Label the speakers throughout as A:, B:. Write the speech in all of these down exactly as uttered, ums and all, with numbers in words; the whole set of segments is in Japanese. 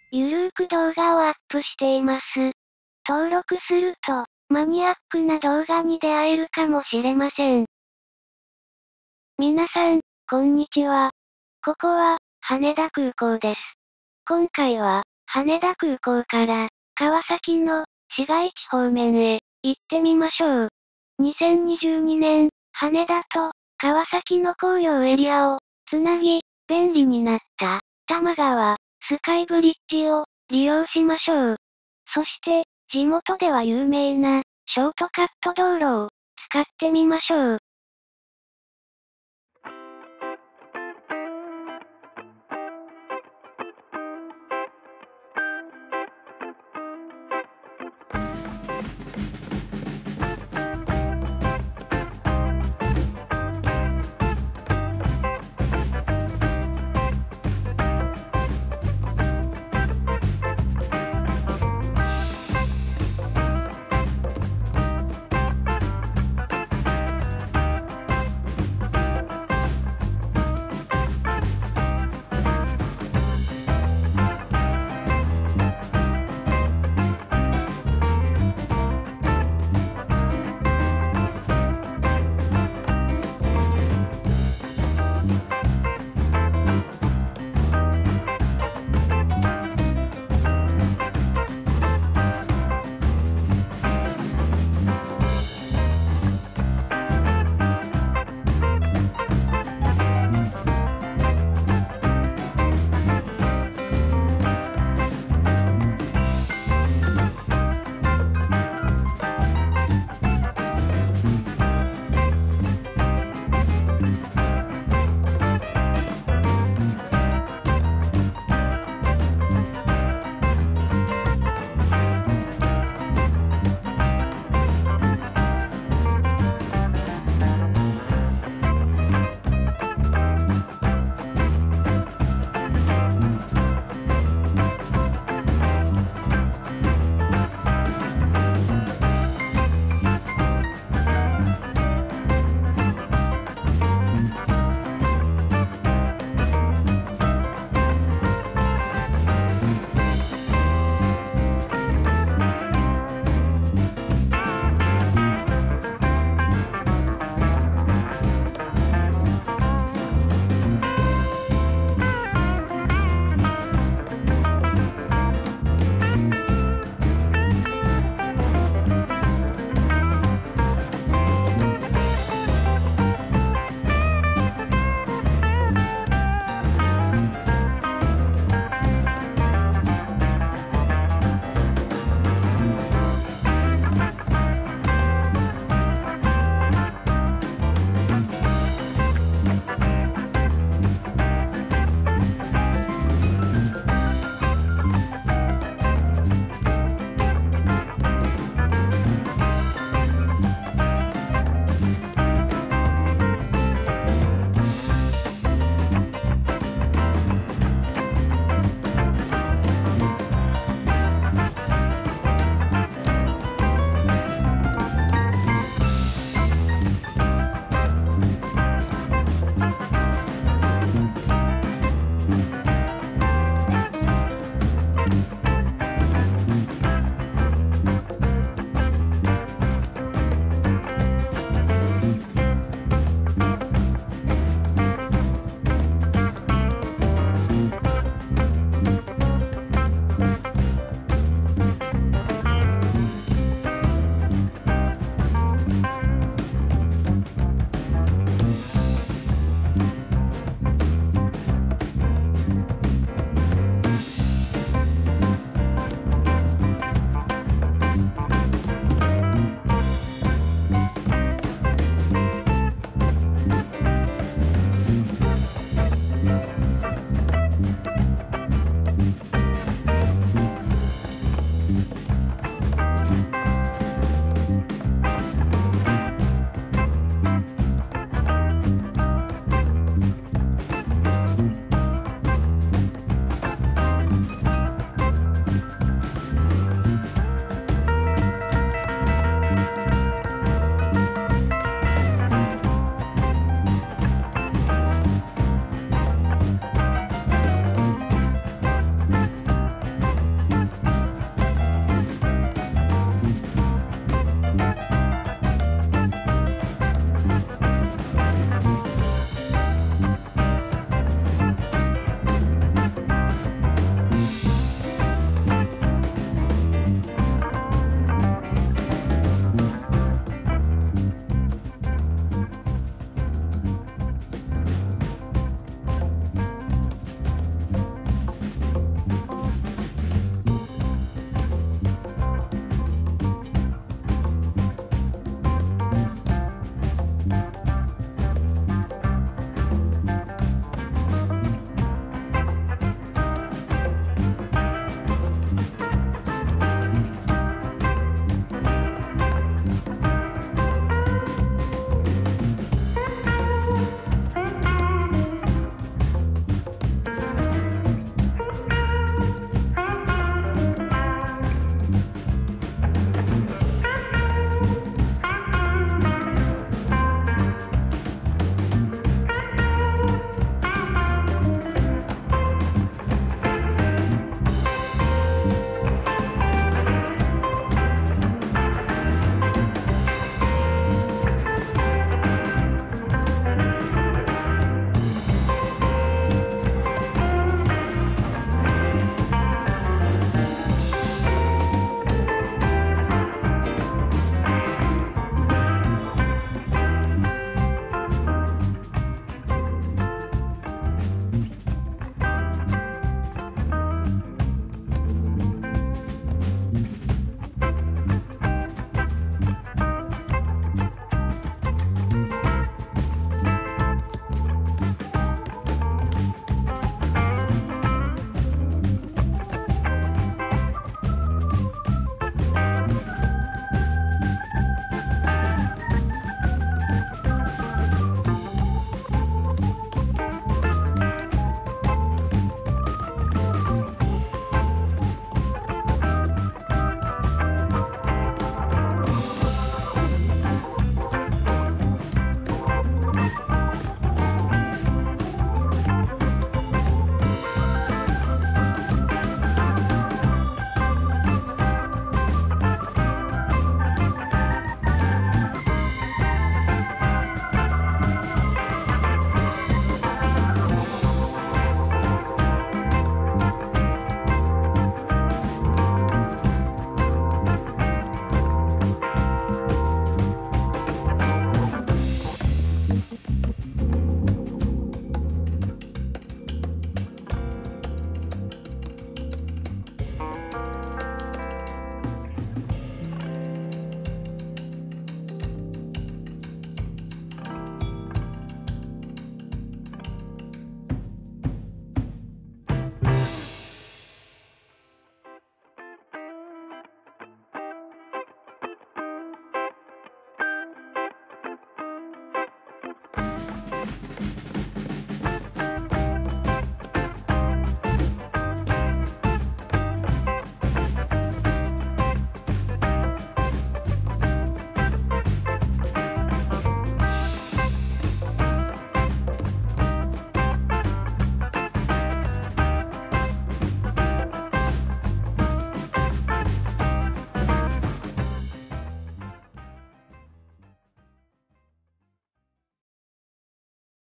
A: ゆるーく動画をアップしています。登録すると、マニアックな動画に出会えるかもしれません。皆さん、こんにちは。ここは、羽田空港です。今回は、羽田空港から、川崎の、市街地方面へ、行ってみましょう。にせんにじゅうにねん、羽田と、川崎の紅葉エリアを、つなぎ、便利になった、多摩川、スカイブリッジを、利用しましょう。そして、地元では有名な、ショートカット道路を、使ってみましょう。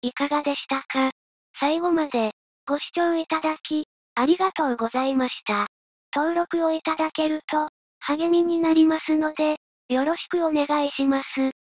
A: いかがでしたか？最後まで、ご視聴いただき、ありがとうございました。登録をいただけると、励みになりますので、よろしくお願いします。